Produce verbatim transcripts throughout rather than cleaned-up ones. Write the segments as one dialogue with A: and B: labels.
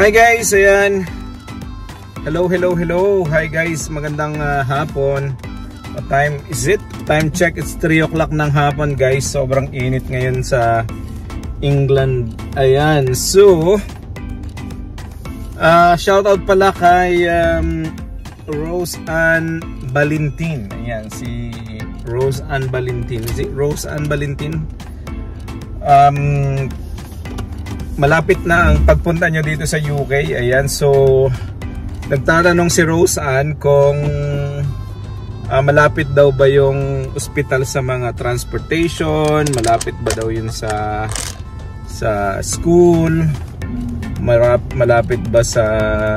A: Hi guys, ayan. Hello, hello, hello. Hi guys, magandang uh, hapon. What time is it? Time check, it's three o'clock ng hapon guys. Sobrang init ngayon sa England. Ayan, so uh, shout out pala kay um, Rose Ann Valentin. Ayan, si Rose Ann Valentin. Si Rose Ann Valentin. Um, malapit na ang pagpunta nyo dito sa U K. Ayan, so nagtatanong si Rose Ann kung uh, malapit daw ba yung ospital sa mga transportation, malapit ba daw yun sa sa school, malapit ba sa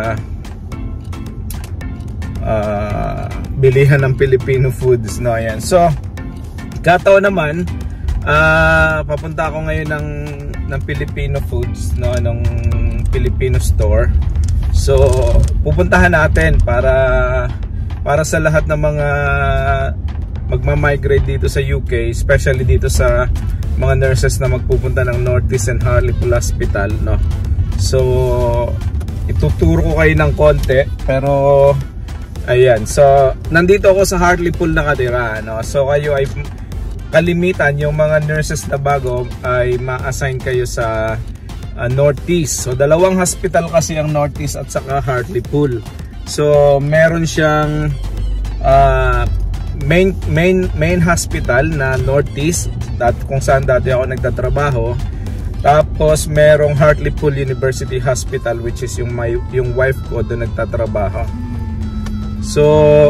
A: uh, bilihan ng Filipino foods, no? Ayan, so kataon naman uh, papunta ako ngayon ng ng Filipino foods, no, ng Filipino store. So pupuntahan natin para para sa lahat ng mga magma-migrate dito sa U K, especially dito sa mga nurses na magpupunta ng North East and Hartlepool Hospital, no. So ituturo ko kayo ng konti, pero ayan, so nandito ako sa Hartlepool nakatira, no. So kayo ay kalimitan, yung mga nurses na bago ay ma-assign kayo sa uh, Northeast. So dalawang hospital kasi ang Northeast at saka Hartlepool. So meron siyang uh, main main main hospital na Northeast, that kung saan dati ako nagtatrabaho. Tapos merong Hartlepool University Hospital, which is yung my, yung wife ko doon nagtatrabaho. So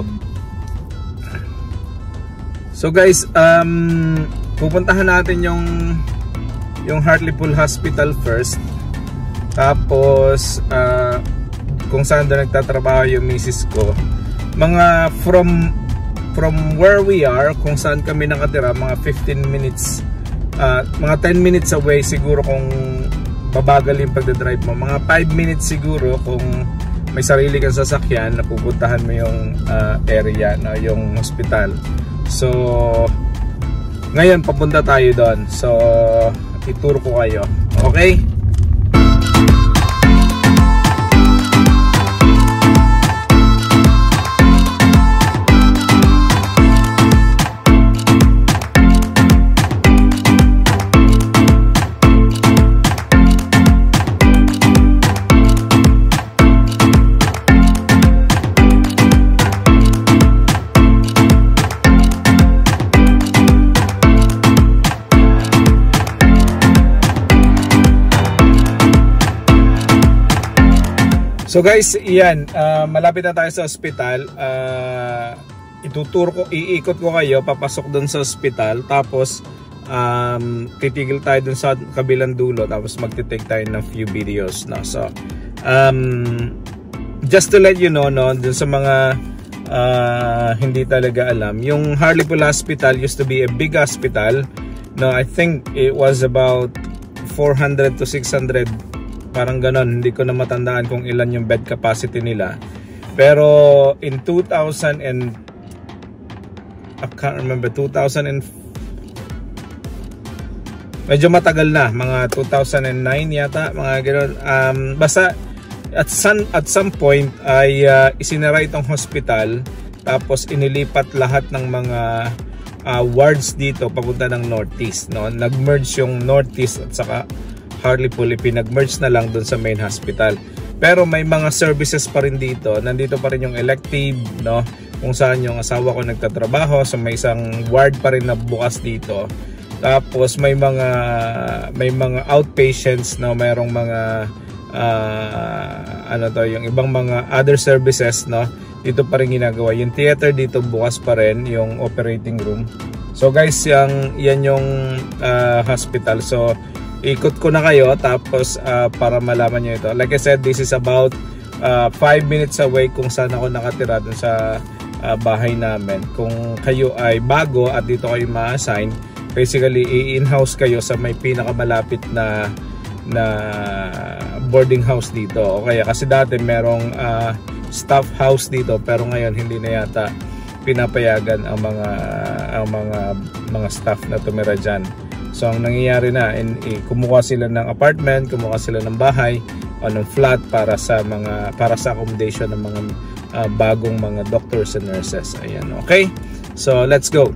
A: So guys, um, pupuntahan natin yung yung Hartlepool Hospital first. Tapos uh, kung saan doon nagtatrabaho yung misis ko. Mga from from where we are, kung saan kami nakatira, mga fifteen minutes, uh, mga ten minutes away siguro kung babagal yung pagdadrive mo. Mga five minutes siguro kung may sarili kang sasakyan na pupuntahan mo yung uh, area, no, yung hospital. So ngayon papunta tayo doon. So ituro ko kayo. Okay? So guys, iyan, uh, malapit na tayo sa ospital. Uh, ituturo ko, iikot ko kayo papasok doon sa ospital. Tapos um, titigil tayo doon sa kabilang dulo. Tapos magte-take tayo ng few videos, no? So um, just to let you know, no, doon sa mga uh, hindi talaga alam, yung Hartlepool Hospital used to be a big hospital. No, I think it was about four hundred to six hundred, parang ganon, hindi ko na matandaan kung ilan yung bed capacity nila. Pero in two thousand and I can't remember, two thousand and medyo matagal na, mga two thousand nine yata, mga ganon. Um, basta at some, at some point ay uh, isinara itong hospital, tapos inilipat lahat ng mga uh, wards dito papunta ng Northeast, no? Nag-merge yung Northeast at saka Hartlepool, ipinag-merge na lang dun sa main hospital. Pero may mga services pa rin dito. Nandito pa rin yung elective, no, kung saan yung asawa ko nagtatrabaho. So may isang ward pa rin na bukas dito. Tapos may mga may mga outpatients, no, mayroong mga uh, ano to, yung ibang mga other services, no, dito pa rin ginagawa. Yung theater dito bukas pa rin, yung operating room. So guys, yung, yan yung uh, hospital. So ikot ko na kayo, tapos uh, para malaman nyo ito. Like I said, this is about five uh, minutes away kung saan ako nakatira dun sa uh, bahay namin. Kung kayo ay bago at dito kayo ma-assign, basically i-in-house kayo sa may pinakamalapit na na boarding house dito. Okay, kasi dati merong uh, staff house dito, pero ngayon hindi na yata pinapayagan ang mga ang mga mga staff na tumira dyan. So ang nangyayari na, in, in, kumuha sila ng apartment, kumuha sila ng bahay, on a flat para sa mga para sa accommodation ng mga uh, bagong mga doctors and nurses. Ayan, okay? So, let's go.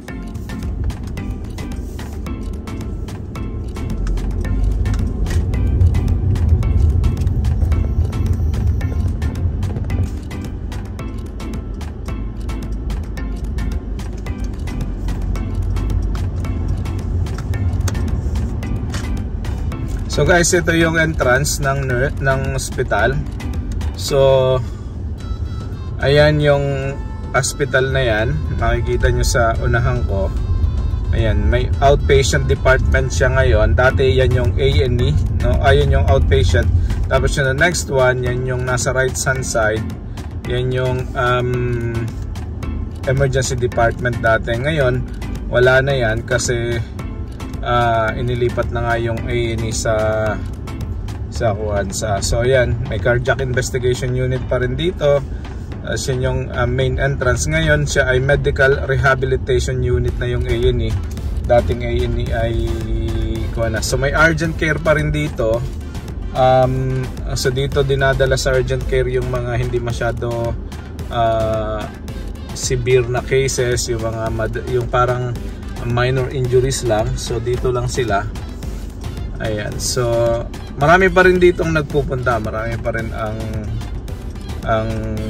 A: So guys, ito yung entrance ng ng hospital. So ayan yung hospital na yan. Makikita nyo sa unahan ko. Ayan, may outpatient department siya ngayon. Dati yan yung A and E, no? Ayan yung outpatient. Tapos yung next one, yan yung nasa right hand side. Yan yung um, emergency department dati. Ngayon, wala na yan kasi Uh, inilipat na nga yung A and E sa sa kuwan sa. So ayan, may cardiac investigation unit pa rin dito. Uh, siya yung uh, main entrance. Ngayon siya ay medical rehabilitation unit na yung A and E. Dating A and E ay kuwan na. So may urgent care pa rin dito. Um, so dito dinadala sa urgent care yung mga hindi masyado uh, severe na cases, yung mga yung parang minor injuries lang. So dito lang sila. Ayan. So marami pa rin ditong nagpupunta. Marami pa rin ang ang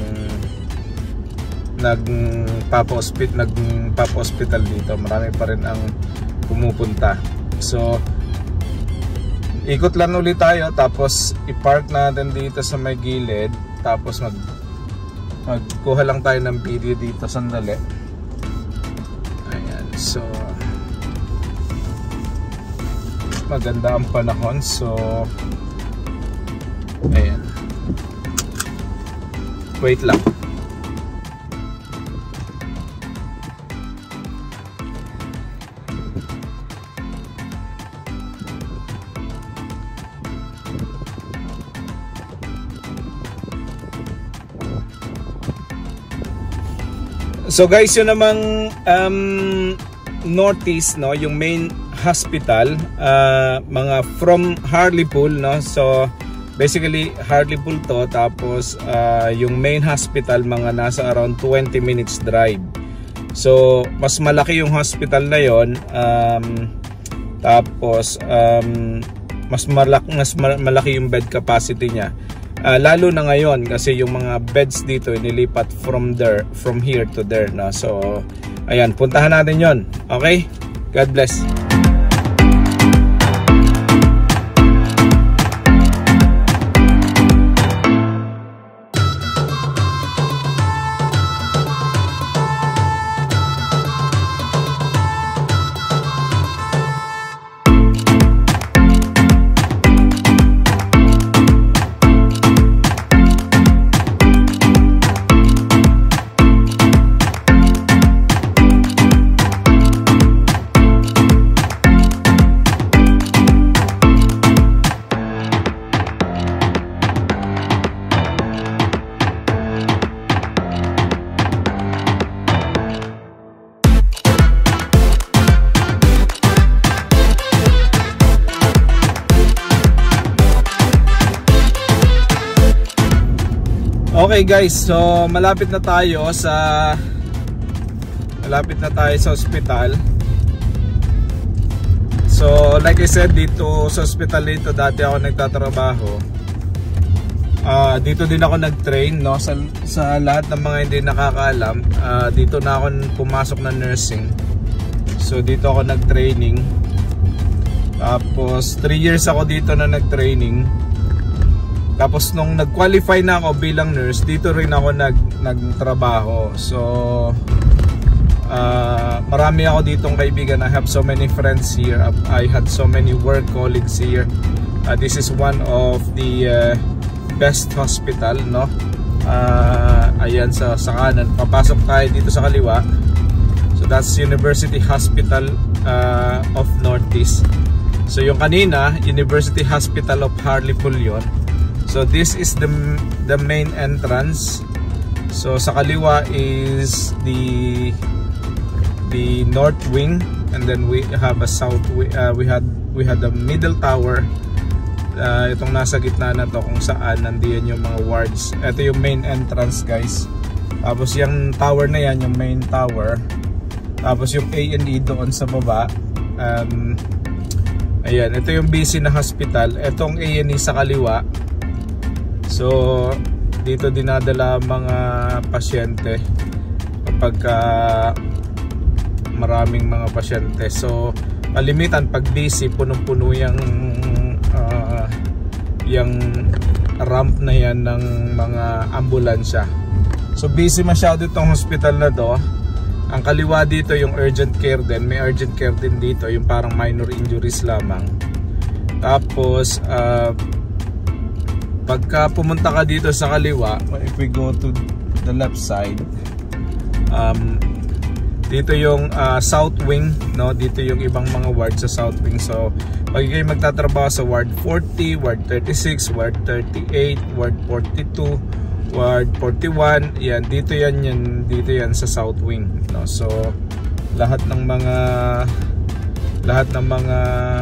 A: nagpapa-hospital nagpapa-hospital dito. Marami pa rin ang pumupunta. So ikot lang ulit tayo, tapos i-park natin dito sa may gilid, tapos mag magkuha lang tayo ng video dito sandali. Ayan. So maganda ang panahon. So ayan, wait lang. So guys, yun namang um, Northeast, no, yung main hospital, uh, mga from Hartlepool, no. So basically Hartlepool to, tapos uh, yung main hospital mga nasa around twenty minutes drive. So mas malaki yung hospital na yon, um, tapos um, mas malaki, mas malaki yung bed capacity niya. Uh, lalo na ngayon kasi yung mga beds dito inilipat from there, from here to there, no? So ayan, puntahan natin yon. Okay? God bless. Okay guys, so malapit na tayo sa malapit na tayo sa ospital. So like I said, dito sa ospital dito dati ako nagtatrabaho. Uh, dito din ako nag-train, no? Sa, sa lahat ng mga hindi nakakaalam, uh, dito na ako pumasok na nursing. So dito ako nag-training. Tapos three years ako dito na nag-training. Tapos nung nag-qualify na ako bilang nurse, dito rin ako nag nagtrabaho. So uh, marami ako ditong kaibigan. I have so many friends here. I had so many work colleagues here. Uh, this is one of the uh, best hospital, no? Uh, ayan sa, sa kanan. Papasok tayo dito sa kaliwa. So that's University Hospital uh, of Northeast. So yung kanina, University Hospital of Hartlepool yon. So this is the the main entrance. So sa kaliwa is the the north wing, and then we have a south. Uh, we had we had the middle tower, Uh, itong nasa gitna na to kung saan nandiyan yung mga wards. Ito yung main entrance guys. Tapos yung tower na yan, yung main tower. Tapos yung A and E doon sa baba. Um, ayan, ito yung busy na hospital. Itong A and E sa kaliwa. So dito dinadala mga pasyente kapag uh, maraming mga pasyente. So kalimitan pag busy, punong-puno yung uh, yung ramp na yan ng mga ambulansya. So busy masyado itong hospital na to. Ang kaliwa dito yung urgent care din. May urgent care din dito, yung parang minor injuries lamang. Tapos uh, pagka pumunta ka dito sa kaliwa, if we go to the left side, um, dito yung uh, south wing, no? Dito yung ibang mga ward sa south wing. So pag kayo magtatrabaho sa ward forty, ward thirty-six, ward thirty-eight, ward forty-two, ward forty-one, yan dito yan yan dito yan sa south wing, no? So lahat ng mga lahat ng mga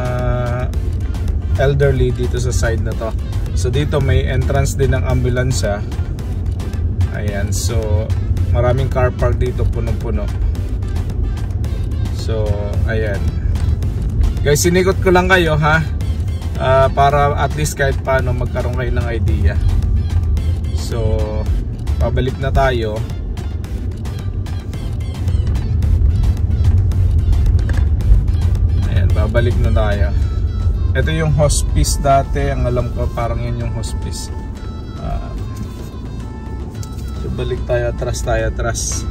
A: elderly dito sa side na to. So dito may entrance din ng ambulansya. Ayan, so maraming car park dito, punong-puno. So ayan guys, sinikot ko lang kayo ha, uh, para at least kahit paano magkaroon kayo ng idea. So pabalik na tayo. Ayan, babalik na tayo. Ito yung hospice dati, ang alam ko parang yan yung hospice. uh, So balik tayo, atras tayo, atras.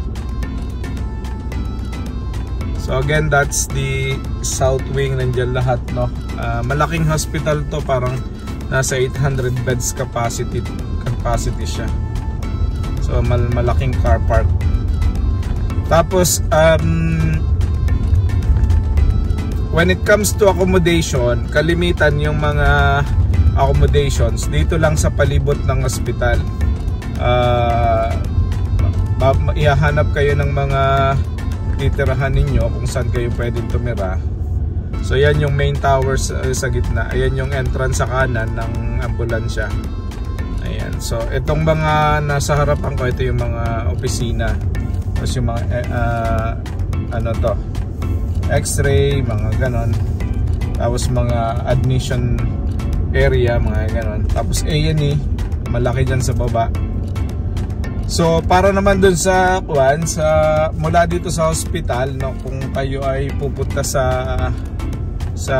A: So again, that's the south wing, nandiyan lahat, no? Uh, malaking hospital to, parang nasa eight hundred beds capacity capacity siya. So mal malaking car park. Tapos um, when it comes to accommodation, kalimitan yung mga accommodations dito lang sa palibot ng hospital. Uh, ihahanap kayo ng mga titirahan ninyo kung saan kayo pwedeng tumira. So yan yung main tower sa, sa gitna. Ayan yung entrance sa kanan ng ambulansya. Ayan. So itong mga nasa harapan ko, ito yung mga opisina. Tapos yung mga uh, ano to, x-ray, mga ganon. Tapos mga admission area, mga ganon. Tapos A and E, malaki dyan sa baba. So para naman dun sa kuan, sa mula dito sa hospital, no, kung kayo ay pupunta sa sa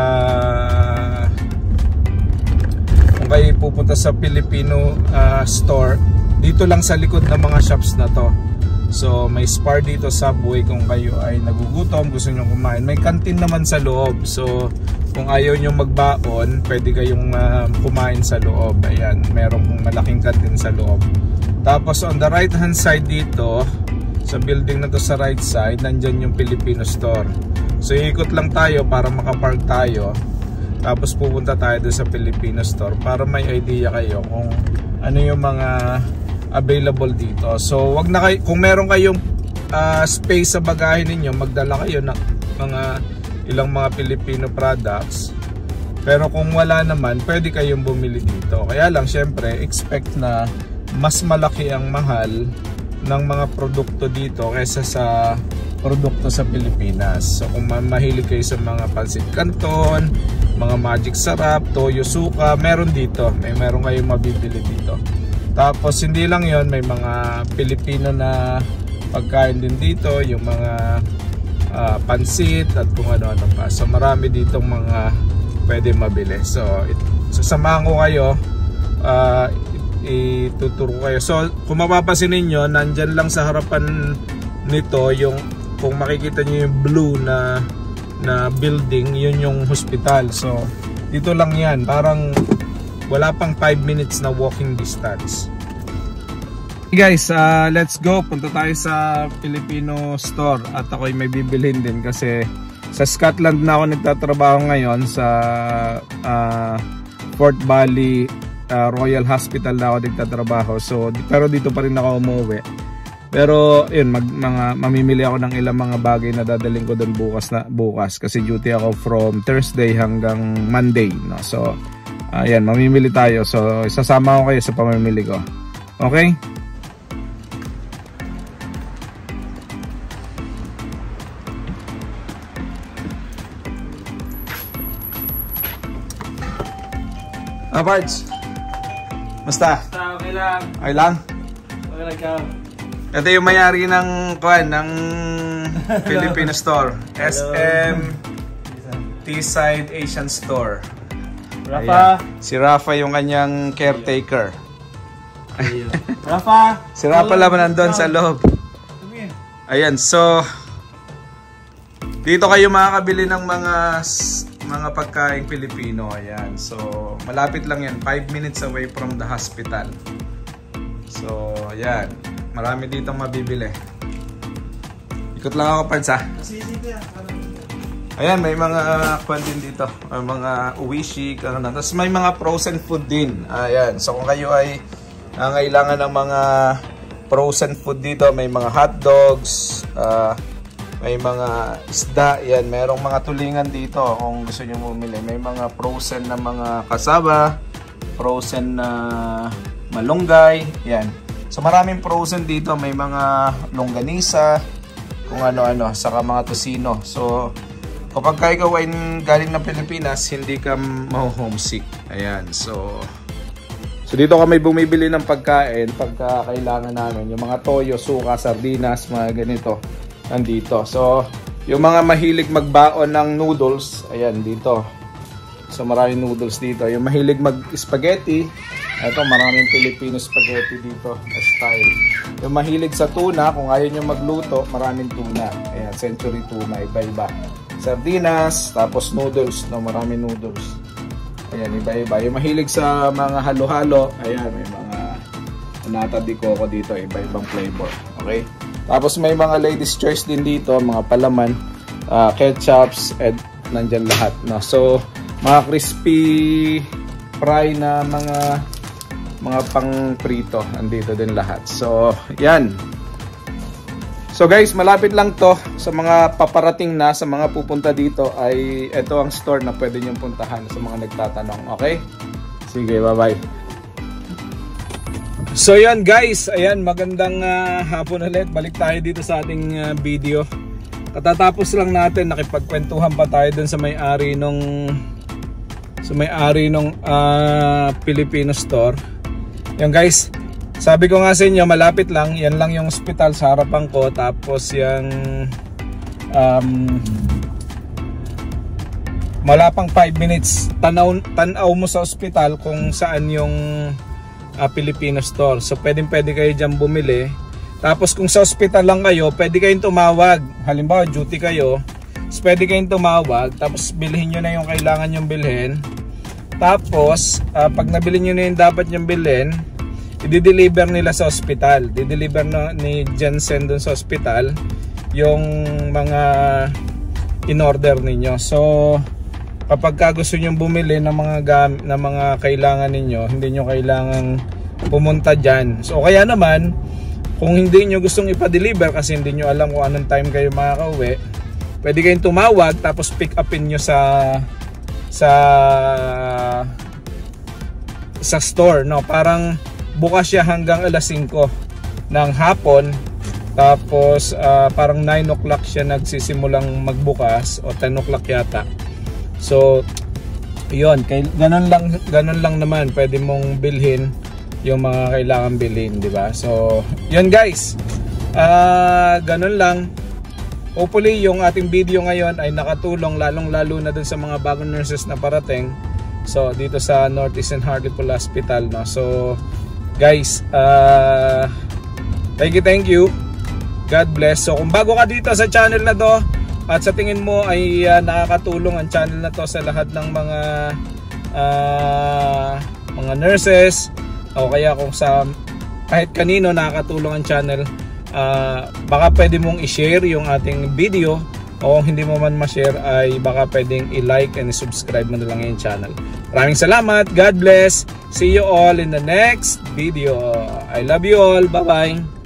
A: kung kayo pupunta sa Filipino uh, store, dito lang sa likod ng mga shops na to. So may Spar dito, Subway, kung kayo ay nagugutom, gusto nyo kumain. May canteen naman sa loob. So kung ayaw nyo magbaon, pwede kayong uh, kumain sa loob. Ayan, merong malaking canteen sa loob. Tapos on the right hand side dito, sa building na to sa right side, nandyan yung Filipino store. So ikot lang tayo para makapark tayo. Tapos pupunta tayo doon sa Filipino store para may idea kayo kung ano yung mga available dito. So wag na kayo, kung meron kayong uh, space sa bagahe ninyo, magdala kayo ng mga ilang mga Filipino products. Pero kung wala naman, pwede kayong bumili dito. Kaya lang syempre, expect na mas malaki ang mahal ng mga produkto dito kaysa sa produkto sa Pilipinas. So kung mahilig kayo sa mga pansit canton, mga magic sarap, toyo suka, meron dito. May meron kayong mabibili dito. Tapos hindi lang yon, may mga Pilipino na pagkain din dito, yung mga uh, pansit at kung ano-ano pa. So marami ditong mga pwede mabili. So it, sasamahan ko kayo, uh, ituturo kayo. So kung mapapansin ninyo, nandyan lang sa harapan nito yung, kung makikita nyo yung blue na na building, yun yung hospital. So dito lang yan, parang wala pang five minutes na walking distance. Hey guys, uh, let's go. Punta tayo sa Filipino store at ako'y may bibilhin din kasi sa Scotland na ako nagtatrabaho ngayon, sa uh, Fort Valley uh, Royal Hospital na ako nagtatrabaho. So pero dito pa rin ako umuwi. Pero yun, mag, mga, mamimili ako ng ilang mga bagay na dadaling ko doon bukas, na, bukas kasi duty ako from Thursday hanggang Monday, no? So Ayan, mamimili tayo. So, isasama ko kayo sa pamimili ko. Okay? Ah, Pards. Basta?
B: Basta, okay lang.
A: Okay lang?
B: Okay lang ka.
A: Ito yung mayari ng, kuhan, ng Filipino store. S M T-Side Asian Store.
B: Rafa.
A: Ayan. Si Rafa yung kanyang caretaker.
B: Rafa.
A: Si Rafa lang nandun sa loob. Ayan, so dito kayo makakabili ng mga mga pagkain Pilipino. Ayan, so malapit lang yan, five minutes away from the hospital. So ayan, marami dito mabibili. Ikot lang ako, Pards, ha. Ayan, may mga kwan din dito, may mga uwishi, tapos may mga frozen food din. Ayan, so kung kayo ay nangailangan ng mga frozen food dito, may mga hot dogs, uh, may mga isda, yan, merong mga tulingan dito kung gusto nyo bumili. May mga frozen na mga kasaba, frozen na malunggay, yan. So maraming frozen dito, may mga longganisa, kung ano-ano, saka mga tosino. So kapag ikaw ay galing ng Pilipinas, hindi ka ma-homesick. Ayan, so So dito kami bumibili ng pagkain pagka kailangan namin. Yung mga toyo, suka, sardinas, mga ganito. Nandito. So yung mga mahilig magbaon ng noodles, ayan dito. So maraming noodles dito. Yung mahilig mag-spaghetti, ito maraming Filipino spaghetti dito na style. Yung mahilig sa tuna, kung ayaw nyo magluto, maraming tuna. Ayan, century tuna, iba-iba. Sardinas, tapos noodles, no, maraming noodles. Ayan, iba-iba. Yung mahilig sa mga halo-halo, ayan, may mga nata de coco dito, iba-ibang flavor. Okay? Tapos may mga ladies choice din dito, mga palaman, uh, ketchups, and nandyan lahat. No? So, mga crispy fry na mga mga pang-prito, andito din lahat. So, yan. So guys, malapit lang to sa mga paparating na, sa mga pupunta dito ay ito ang store na pwede nyo puntahan sa mga nagtatanong. Okay? Sige, bye-bye. So yan guys, ayan, magandang uh, hapon ulit. Balik tayo dito sa ating uh, video. Katatapos lang natin, nakipagkwentuhan pa tayo dun sa may-ari nung sa may-ari nung uh, Filipino store. Yan guys, sabi ko nga sa inyo, malapit lang. Yan lang yung hospital sa harapan ko. Tapos yung um, wala pang five minutes. Tanaw, tanaw mo sa hospital kung saan yung uh, Filipino store. So pwedeng pwede kayo dyan bumili. Tapos kung sa hospital lang kayo, pwede kayong tumawag. Halimbawa duty kayo, so pwede kayong tumawag. Tapos bilhin nyo na yung kailangan nyong bilhin. Tapos uh, pag nabili nyo na yung dapat nyong bilhin, i-deliver nila sa hospital. Di-deliver na ni Jensen dun sa hospital yung mga in-order ninyo. So kapag ka gusto niyo bumili ng mga gam ng mga kailangan ninyo, hindi niyo kailangang pumunta diyan. So kaya naman, kung hindi niyo gustong ipa-deliver kasi hindi niyo alam kung anong time kayo makakauwi, pwede kayong tumawag tapos pick upin niyo sa sa sa store, no? Parang bukas siya hanggang alas singko ng hapon. Tapos uh, parang nine o'clock siya nagsisimulang magbukas o ten o'clock yata. So yun, kay, ganun lang, ganun lang naman pwede mong bilhin yung mga kailangan bilhin, di ba? So yun guys, uh, ganun lang. Hopefully yung ating video ngayon ay nakatulong, lalong lalo na dun sa mga bagong nurses na parating. So dito sa Northeastern Hartlepool Hospital, no? So guys, uh, thank you, thank you. God bless. So kung bago ka dito sa channel na to at sa tingin mo ay uh, nakakatulong ang channel na to sa lahat ng mga uh, mga nurses o kaya kung sa kahit kanino nakakatulong ang channel, uh, baka pwede mong i-share yung ating video, o kung hindi mo man ma-share ay baka pwedeng i-like and subscribe mo na lang yung channel. Maraming salamat. God bless. See you all in the next video. I love you all. Bye-bye.